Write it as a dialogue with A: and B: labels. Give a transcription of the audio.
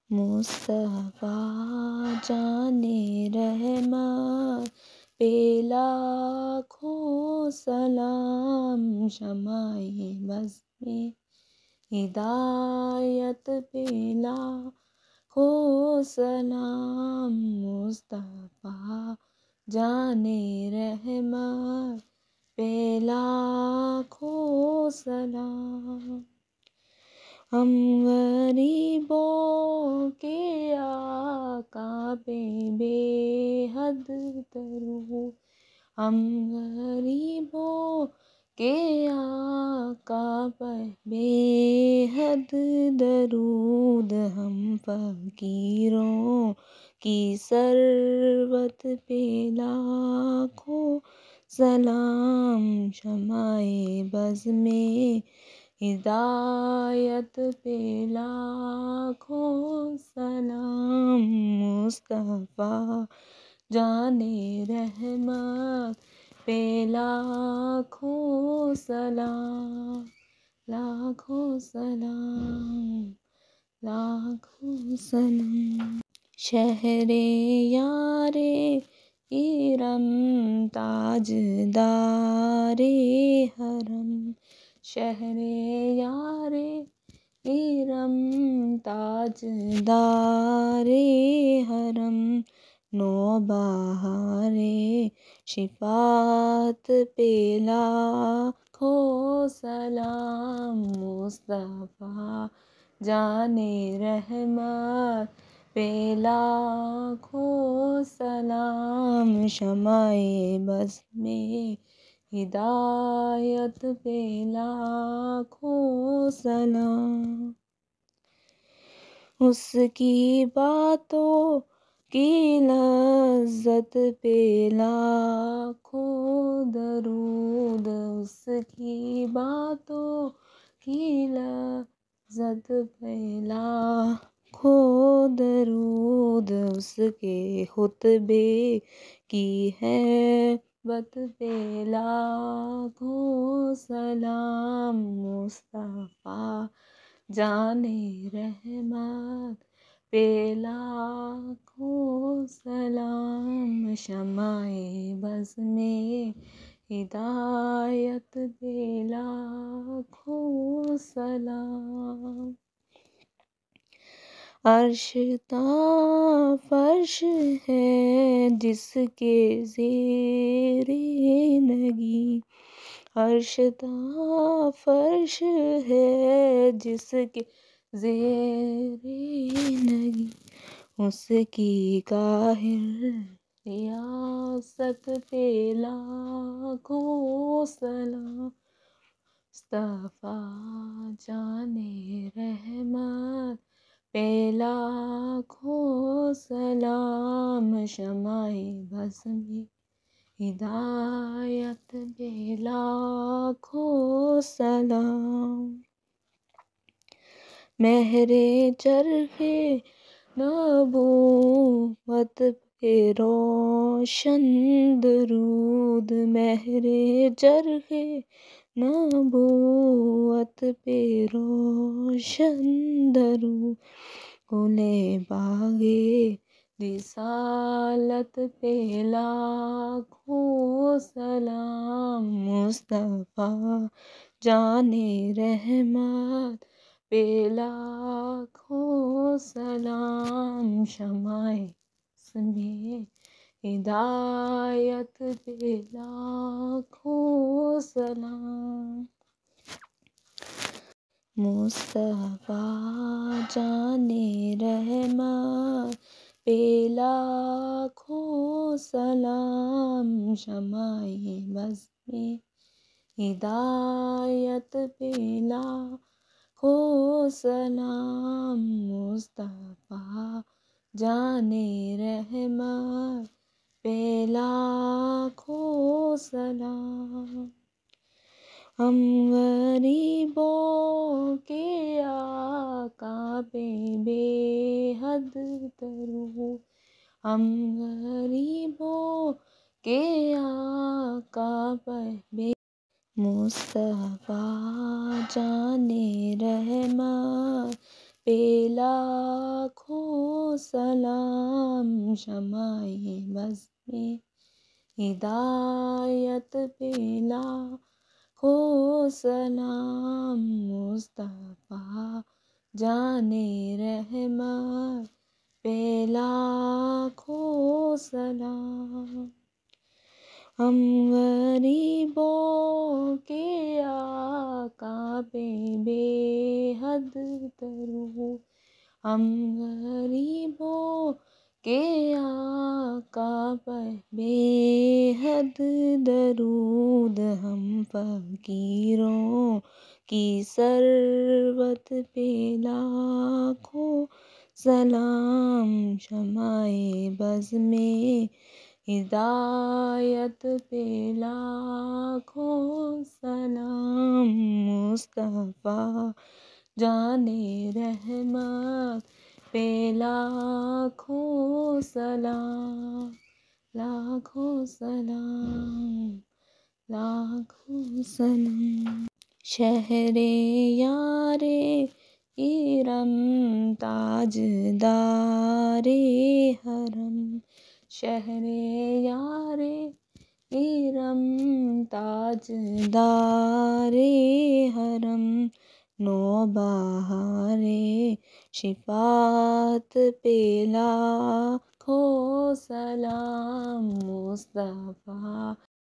A: مصطفیٰ جان رحمت پہ لاکھوں سلام، شمع بز میں ہدایت پہ لاکھوں سلام، مصطفیٰ جان رحمت پہ لاکھوں سلام۔ ہم غریبوں کے آقا پہ بے حد درود، ہم غریبوں کے آقا پر بے حد درود، ہم فقیروں کی ثروت پہ لاکھوں سلام، شمع بز میں ہدایت پہ لاکھوں سلام، مصطفیٰ جان رحمت پہ لاکھوں سلام، لاکھوں سلام، لاکھوں سلام۔ شہر یار ارم تاجدار حرم، شہر یار ارم تاجدار حرم، نوبہار شفاعت پہ لاکھوں سلام، مصطفیٰ جان رحمت پہ لاکھوں سلام، شمع بز میں ہدایت پہ لاکھوں سلام۔ اس کی باتوں کی لذت پہ لاکھوں درود، اس کی باتوں کی لذت پہ لاکھوں درود، اس کے خطبے کی ہیبت پہ لاکھوں سلام، مصطفیٰ جان رحمت پہ لاکھوں سلام، شمع بز میں ہدایت پہ لاکھوں سلام۔ عرش تا فرش ہے جس کے زیر نگیں، عرش تا فرش ہے جس کے زیر نگیں، اس کی قاہر ریاست پہ لاکھوں سلام، مصطفیٰ جان رحمت پہ لاکھوں سلام، شمع بز میں ہدایت پہ لاکھوں سلام۔ مہر چرخ نبوت پہ روشن درود، مہر چرخ نبوت پہ روشن درود، گل باغ رسالت پہ لاکھوں سلام، مصطفیٰ جان رحمت پہ لاکھوں سلام، شمع بز میں ہدایت پہ لاکھوں سلام، مصطفیٰ جان رحمت پہ لاکھوں سلام، شمع بز میں ہدایت پہ لاکھوں سلام، مصطفیٰ جان رحمت پہ لاکھوں سلام۔ ہم غریبوں کے آقا پہ بے حد درود، ہم غریبوں کے آقا پر بے، مصطفیٰ جان رحمت پہ لاکھوں سلام شمع بز میں ہدایت پہ لاکھوں سلام مصطفیٰ جان رحمت پہ لاکھوں سلام۔ ہم غریبوں کے آقا پہ بے حد درود، ہم غریبوں کے آقا پہ بے حد درود، ہم فقیروں کی ثروت پہ لاکھوں سلام شمع بز میں ہدایت پہ لاکھوں سلام مصطفیٰ جان رحمت پہ لاکھوں سلام، لاکھوں سلام، لاکھوں سلام۔ شہر یار ارم تاجدار حرم، شہر یار ارم تاجدار حرم، نوبہار شفاعت پہ لاکھوں سلام مصطفیٰ